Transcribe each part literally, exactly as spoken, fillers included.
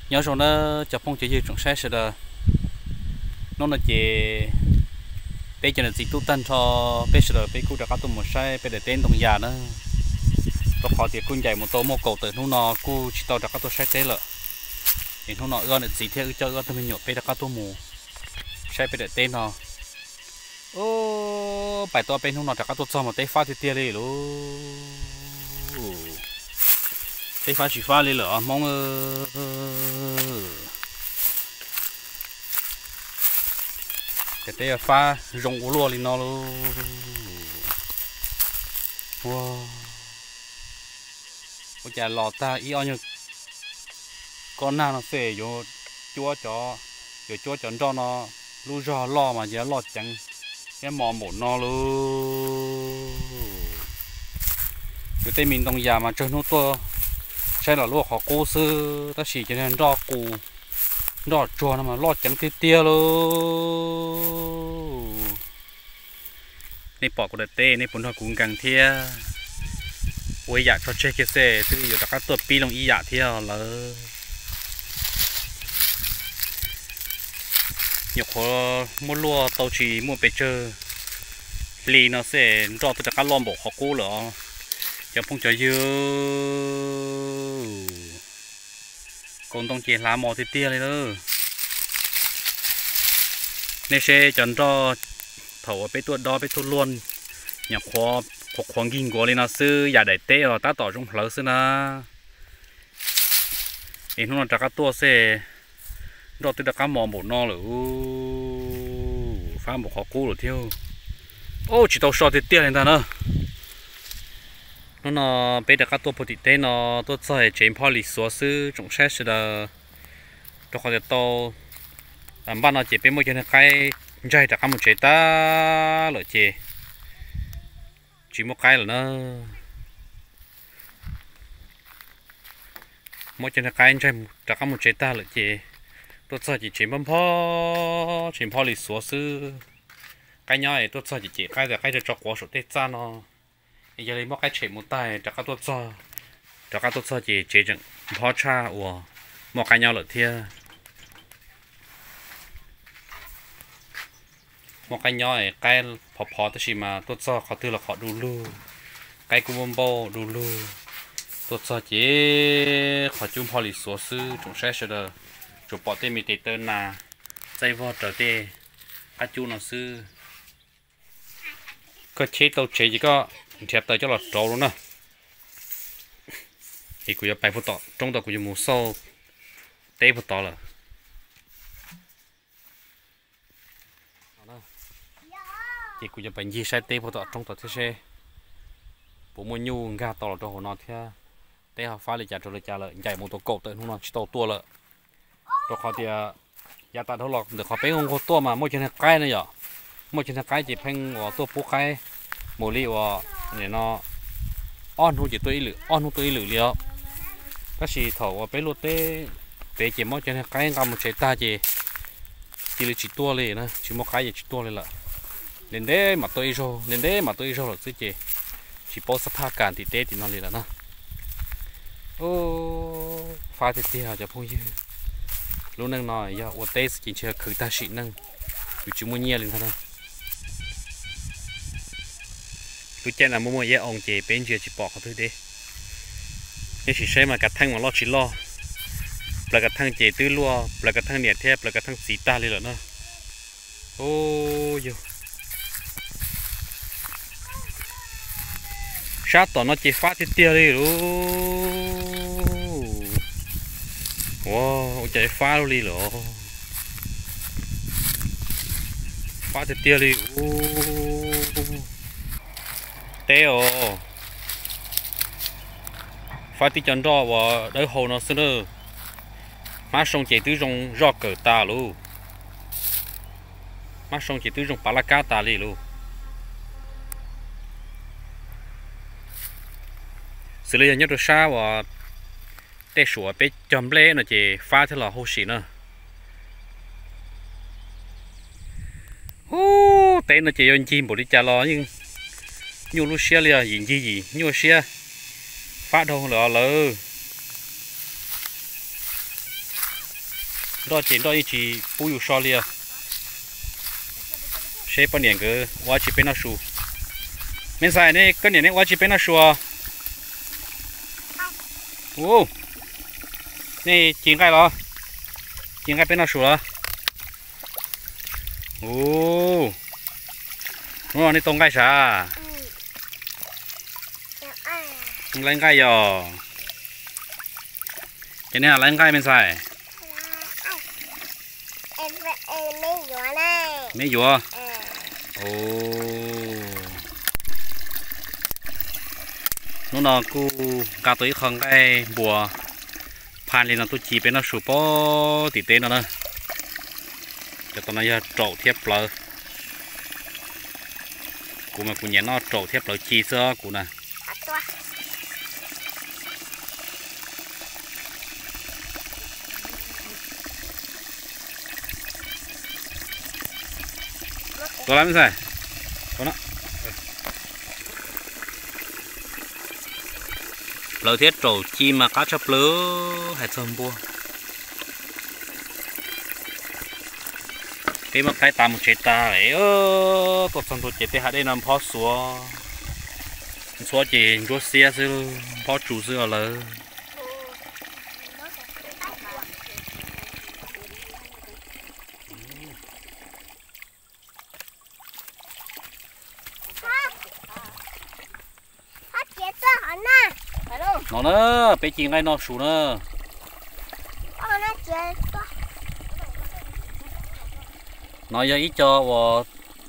nhớ rồi nó chụp phong chỉ dư trong xe sẽ là nó là chỉ bây giờ là chỉ tu tân cho bây giờ bây cô đã có tụi một xe bây giờ tên đồng già nữa tôi khó thì cung dạy một tô một cầu từ nó nó cô chỉ tao đã có tôi xe thế lợ thì nó nó gần chỉ theo chơi gần tôi mình nhộn bây đã có tôi mù xe bây giờ tên nó ô bài to bên nó nó đã có tôi cho một tay pha thì tia đi luôn tay pha chỉ pha đi lợ mong cái tay pha rong u lúa lên nó luôn wow bây giờ lọt ta ý ao như con nào nó phê vô chúa chó rồi chúa chọn cho nó lu giò lo mà giờ lọt chẳng cái mò một nó luôn cái tay mình đồng già mà chơi nó to sai là lúa họ cố sư ta chỉ cho nên đo cù đo chua nó mà lọt chẳng tia tia luôn này bỏ của đợt tê này bốn thằng cũng càng thia ôi dạ cho chơi cái xe từ giờ các tuột pi lòng y dạ theo là nhiều khó mua lúa tàu chỉ mua bể chơi lì nó sẽ cho từ các lon bộ họ cũ nữa cho phong cho dư còn tông chỉ lá mò thì tia này nữa nên sẽ chọn cho thầu bể tuột đó bể tuột luôn nhiều khó cuộc khoáng kinh của lên nó sư giả đại tế ở ta tỏ trong lỡ sư na thì nó là các tua xe đó từ các mỏ một no rồi phá một khó cũ rồi theo ô chỉ tàu sọt thì tiền lên ta nữa nó nó bây giờ các tua bột tế nó tôi sẽ chế phao lịch số sư trong xe sẽ là cho họ tàu làm ban nó chế bên môi trường cái dây đã có một chế ta lợi chế chỉ một cái là nó mỗi trên cái anh trai đã có một chế ta là chị tôi sợ chỉ chế bấm pho chế pho lịch số sư cái nhỏ này tôi sợ chỉ chế cái là cái cho quá số tết ra nó giờ lấy một cái chế một tay đã có tôi sợ đã có tôi sợ chỉ chế chẳng pho cha ủa một cái nhỏ là thia một cái nhỏ này cái phò phò tới mà tôi cho họ tư là họ đủ lu cái cú bom bò đủ lu tôi cho chỉ họ chung phò lịch số sư chúng sẽ sẽ được chụp bỏ tên mình tên tên là dây vò trở tê các chú nó sư có chế tàu chế chỉ có thiệt tới cho là trâu luôn nè thì cũng phải phụ tọ trong đó cũng một số tê phụ tọ là thì cũngจะเป็นยี่ใช้เต้พอต่อตรงต่อที่เช่ผมมันยูงาต่อตัวหัวนอนเท่าเต้หาฟ้าเลยจ่าตัวเลยจ่าเลยใหญ่หมดตัวโกดเต้หัวนอนชิโตตัวเลยตัวเขาเดียยาตาเท่าหลอกเดี๋ยวเขาไปงงตัวมาไม่ใช่ในใกล้นะหยอไม่ใช่ในใกล้จีเพ่งว่าตัวปุ๊กใกล้โมลี่ว่าเนี่ยเนาะอ้อนหูจีตัวอีหรืออ้อนหูตัวอีหรือเลี้ยวก็สีเถาว่าไปรถเต้เต้จีไม่ใช่ในใกล้กำมันใช้ตาจีจีเลยจีตัวเลยนะจีไม่ใกล้จีตัวเลยล่ะnên đấy mà tôi rồi nên đấy mà tôi rồi là chứ chị chỉ bao sắp phá cản thì tết thì nó liền là nó ô phá thì tia cho phong như lúc nâng nói giờ ở tết chỉ chơi khử ta xịn nâng cứ chúng mua nhia liền thôi cứ chơi là mua mua giờ ông chị bên kia chỉ bỏ cái thứ đi nhưng chỉ xem mà cả thằng mà lo chỉ lo là cả thằng chị tứ lúa là cả thằng nhiệt thép là cả thằng xí ta liền là nó ô yo sát tỏ nó chỉ phát thì tia đi luôn wow chạy phá luôn đi rồi phát thì tia đi teo phát thì chân đo và đỡ hồ nó xưa má sông chạy tứ trong rót cờ ta luôn má sông chạy tứ trong palaka ta đi luôn xử lý nhất là sao và để sửa bé chấm lê nó chỉ pha thế là hô xí nữa ô tên nó chỉ anh chim bộ đi trả lo nhưng nhiều lúc xe liền gì gì gì nhiều xe phát đâu là lỡ đó chỉ đó chỉ bù yêu so lia sẽ bao nhiêu cái quá chỉ bên nó sù bên sai này cái này này quá chỉ bên nó sù à ô này chín cái rồi chín cái bên nó sù rồi ô nó này tông cái sao lên cái rồi cái này là lên cái bên sai mấy dùa ồ nó nó cu cá tối không cái bùa phan lên nó tôi chỉ bên nó sụp bó tỉ tê nó nữa cho tao nó giờ trộn thiếp lờ cụ mà cụ nhẹ nó trộn thiếp lờ chi sơ cụ nè tôi làm cái gì tôi nó lỡ thiết trổ chi mà cá chập lỡ hay sâm bua cái mà cái tạm một chế ta ấy ơ tôi xong tôi chế tới hai đây nằm phó xóa xóa chỉ chúa xe sư phó chủ sư ở lỡ nó nữa bé chị ngay nó sủ nữa nó giờ ít cho và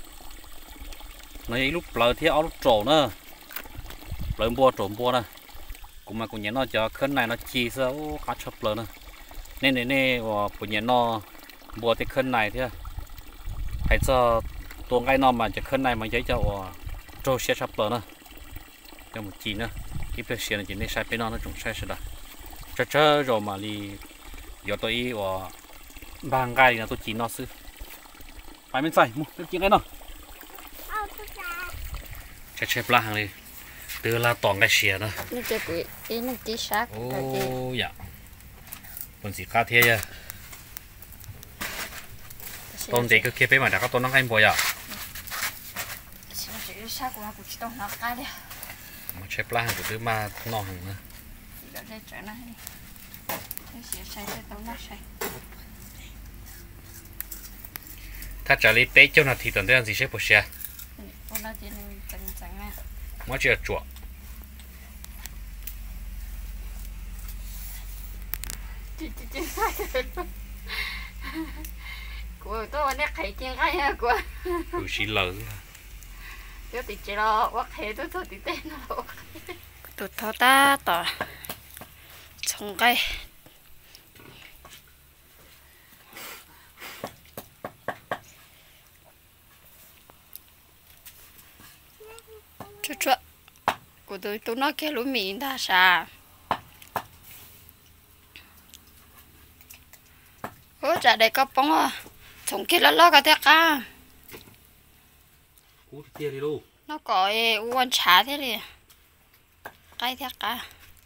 nó giờ lúc lỡ thì áo lúc trổ nữa lỡ bua trổ bua nè cũng mà cũng nhớ nó cho khấn này nó chi sao cá chập lỡ nữa nên nên nên và cũng nhớ nó bua cái khấn này thế hãy cho tuồng cái nó mà cho khấn này mà giấy cho trổ xe chập lỡ nữa cho một chi nữa cái việc xe này chỉ nên sai bên nó nó cũng sai rồi đó chờ rồi mà đi giờ tôi và bang gai là tôi chỉ nó sư phải bên phải mua cái chuyện cái nào chạy chạy la hàng đi từ là toàn cái xe nữa nó chơi quỷ ý nó chỉ sát ô dạ còn gì khác thế à tôn để cái kia bên mà đã có tôn nó hay bồi à chỉ sát của nó cũng chỉ tôn nó cái đấy mà chép la hàng của tôi mà nọ hàng nữa để đây trở lại cái sẽ sai cái tao nó sai ถ้าจะรีบเป๊ะเจ้าหน้าที่ตอนเรื่องสิเชฟผู้เชี่ยว con nó chỉ nên chân chân nè มันจะจั่ว chị chị chị sai của tôi này khai chân cái nha của ดูชิเหลือ tôi thì chỉ lo quắc hệ tôi tôi thì tên nó tôi thao ta tỏ trồng cây chút chút của tôi tôi nói cái lúa mì ta sao ôi chả đây có bông à trồng kia là lo cái thế cả cú tia đi luôn nó có uốn chả thế đi cái thế cả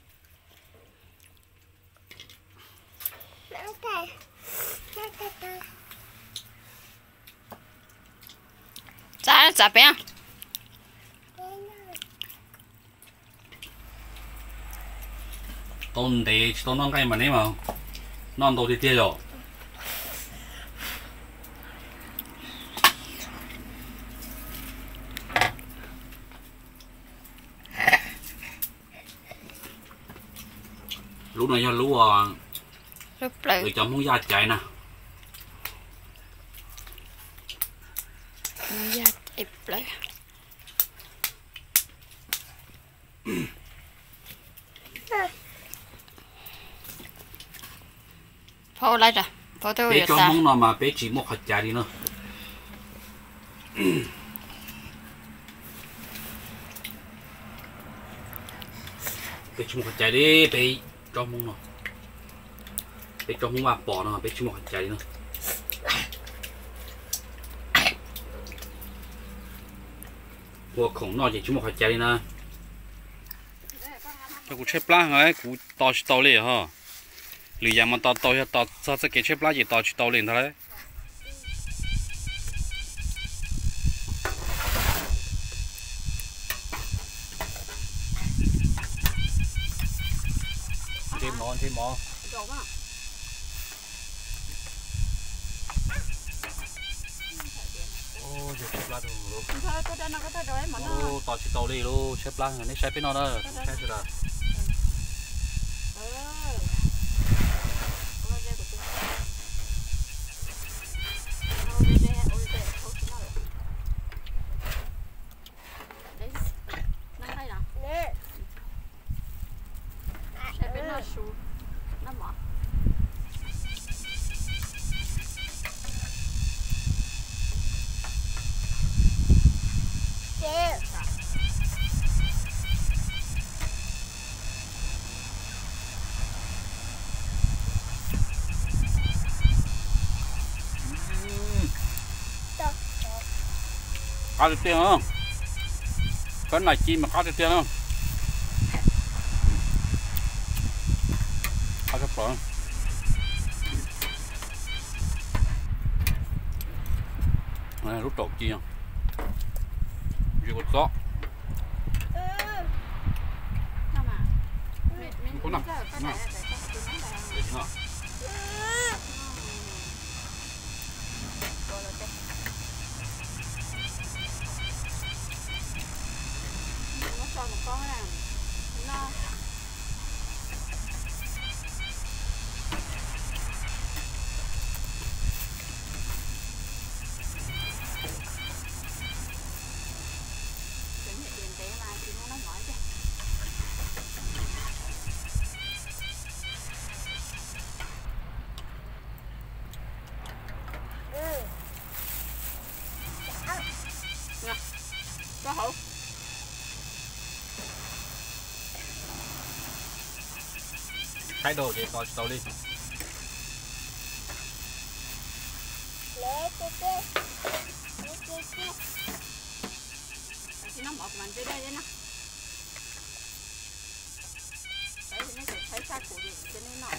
chả chả bé tôn để tôn nó cái mà đấy mà non đồ thì tia rồi lúc này do lúa lúc lại người chồng muốn ra chạy nè ra ép lại phô lại rồi phô tôi bé cho muốn nó mà bé chỉ một hạt chạy đi nữa bé chỉ một hạt chạy đi bé cho muốn nó bé cho muốn mà bỏ nó bé chỉ một hạt chạy đi nữa của khổng nó chỉ chỉ một hạt chạy đi nè cái cú chép lá hả cú to to lên hả lì giờ mà tao tao tao sao sẽ cái chép lá gì tao chỉ tao liền thôi đấy thêm món thêm món ô giờ chép lá đồ ô tao chỉ tao đi luôn chép lá này xếp bên nó đó xếp chưa đó có được tiền không? Cái này chi mà có được tiền không? Có được rồi. Này rút trộn chi không? Chưa có gió. Có nè. Nè. Để chứ nào. Cho một con này no đến điện tế mà thì nó nói chứ nè có hổ thay đồ để tao tao đi thì nó một mình tới đây đấy nè đấy thì nó sẽ thấy xa của điện cho nên nó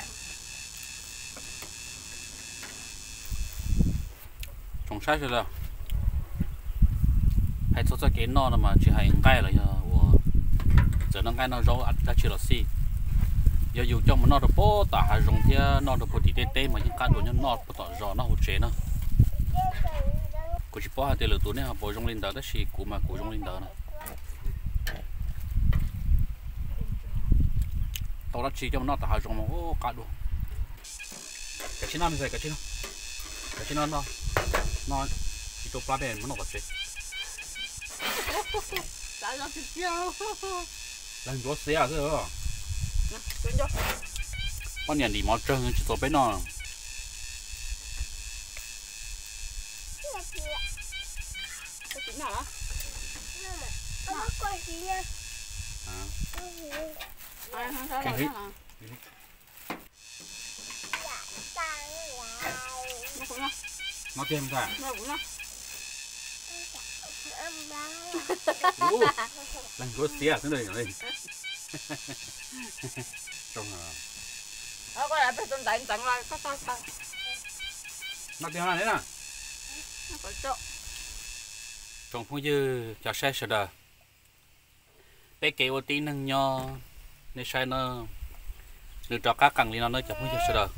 trồng sai rồi hay cho cho cái nó mà chỉ hay ngay là giờ nó ngay nó rau ăn đã chỉ là xì giờ dù cho mà nó được bố tả hay dùng thì nó được bố tí tê tê mà những cái đồ nhân nó bố tỏ rõ nó hỗ trợ nó cô chỉ bố hai tiền lửa tủ này bố dùng lên đó đó chỉ cú mà cú dùng lên đó này tao đã chỉ cho nó tả hay dùng mà ô cá đồ cái chi nó như vậy cái chi nó cái chi nó nó nó chỉ cho plá bèn mà nó vật gì tại nó thịt nhau lần đó xe à cơ Cuốn vô. Con nhận đi máu trơn chỉ tổ bên nó. Cái chuyện nào đó? Nó có gì nha. À. Ai không sao đâu hả? Nó cũng nó. Nó thêm ra. Nó cũng nó. Ủa, lần có xe thế này rồi. Trong à. Nó có lại phải tận tận tận lại có sao sao. Nó thêm ra đấy nè. Nó phải chỗ. Trong phong dư cho xe sờ đờ. Bé kêu ô tí nâng nho nên xe nó được cho các cẳng lên nó nơi cho phong dư sờ đờ.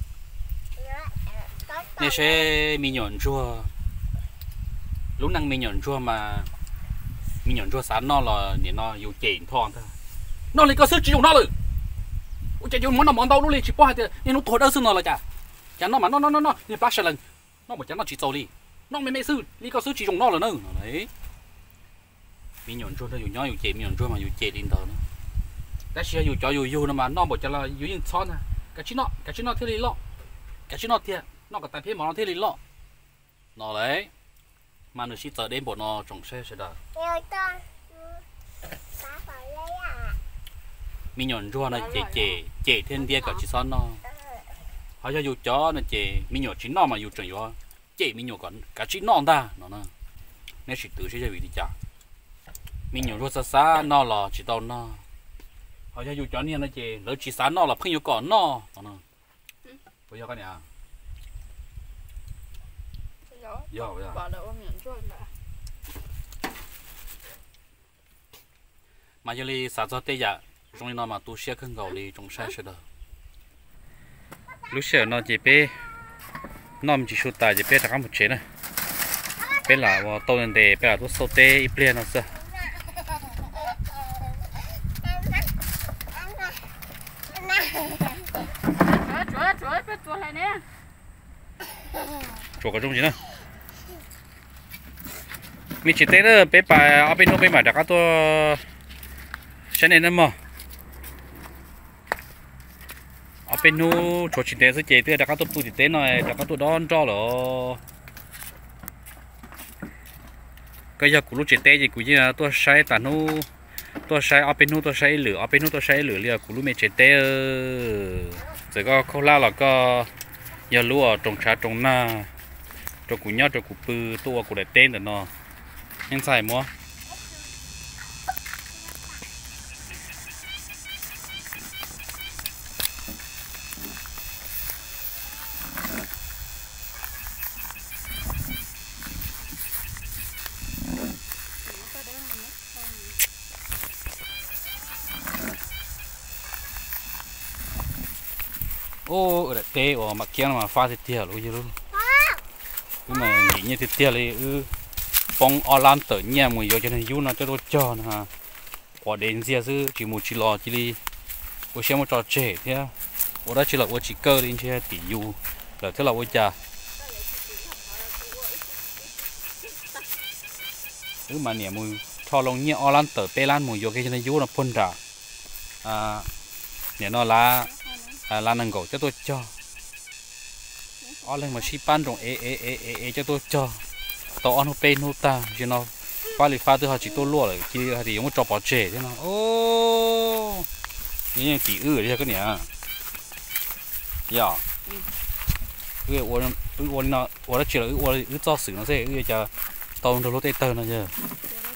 Nên xe mi nhọn chua. Lúc năng mi nhọn chua mà mi nhọn chua sáng nó là để nó yêu chèn thon thôi. Nó lấy cơ sức chỉ dùng nó rồi. Ôi trời món nào món đâu nó lấy chỉ bỏ hai tiền, nhưng nó thổi đỡ xương nó là chả. Chả nó mà nó nó nó nó, như bác lần. Nó bảo chả nó chỉ dầu đi. Nó mấy mấy sư, lấy cơ sức chỉ dùng nó là nữa. Đấy. Mi nhọn chua nó dùng nhỏ dùng chèn mi nhọn chua mà dùng chèn lên tờ nữa. Cái xe dùng cho dùng dùng mà nó bảo chả là dùng những son à. Cái chi nó, cái chi nó thế đi lọ. Cái chi nó thiệt, nó có tài phê mà nó thế đi lọ. Nó đấy. Mà nó chỉ tới đến bộ nó trồng xe sẽ đợi. Mình nhọn rùa nó chè chè chè thiên địa cả chỉ son nó. Họ cho dù chó nó chè mình nhọn chính nó mà dù trồng vô chè mình nhọn còn cả chính nó ta nó nè. Nên chỉ tự sẽ cho vị đi chả. Mình nhọn rùa xa xa nó là chỉ tao nó. Họ cho dù chó này nó chè lỡ chỉ sáng nó là không yêu còn nó nó nè. bây giờ cái này Gió. Gió bây giờ. Bỏ đậu miệng trôi mà. mà giờ đi sao cho tây dạ trong nó mà tu sửa khăn gạo đi trong sai sẽ được lúc sửa nó chỉ bé nó chỉ số tài chỉ bé thằng một chế này bé là vào tàu lên để bé là tu sâu tê ít liền nó sao Chúa, chúa, chúa, chúa này nè. chuột ở trong gì nữa mình chỉ thấy đó bé bà ở bên nó bên mà đặt cái tua cái này nữa mà ở bên nó chuột chỉ thấy cái gì thì đặt cái tua bự thì thế này đặt cái tua đón cho rồi cái giờ cú lúc chỉ thấy gì cú gì là tua sai tàn nó tua sai ở bên nó tua sai lửa ở bên nó tua sai lửa liền cú lúc mình chỉ thấy rồi có khâu la là có giờ lúa trồng trái trồng na trồng củ nhát trồng củ bự tua củ đại tên rồi nó anh xài mua ô ở đại tê ở mặt kia mà pha thịt tiệt luôn chứ luôn nhưng mà nghĩ như thịt tiệt thì ừ bông ở lan tự nhiên mùi vô cho nên yêu nó cho tôi cho nè ha quả đến giờ chứ chỉ một chỉ lò chỉ đi tôi xem một trò trẻ thế tôi đã chỉ là tôi chỉ cơ đi chơi tỷ yêu là thế là tôi già cứ mà niệm mùi cho lòng nhẹ ở lan tự pe lan mùi vô cái cho nên yêu nó phun ra à niệm nó là à lan năng cầu cho tôi cho ở lên mà xí pan trong ê ê ê ê ê cho tôi cho tao ăn pe nô ta chứ nó pha lì pha từ họ chỉ tôi lúa rồi chỉ thì ông cho bỏ trẻ thế nó ô như tỷ ư đi cái này dạ cái我我我那我的觉得我的造死那些个叫当中都得等那些。